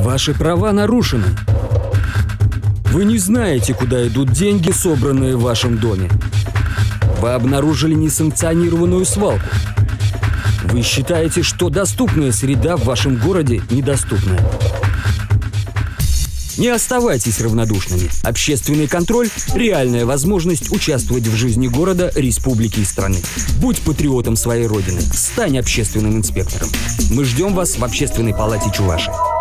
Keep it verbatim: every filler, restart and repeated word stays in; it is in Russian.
Ваши права нарушены. Вы не знаете, куда идут деньги, собранные в вашем доме. Вы обнаружили несанкционированную свалку. Вы считаете, что доступная среда в вашем городе недоступная. Не оставайтесь равнодушными. Общественный контроль – реальная возможность участвовать в жизни города, республики и страны. Будь патриотом своей родины. Стань общественным инспектором. Мы ждем вас в Общественной палате Чувашии.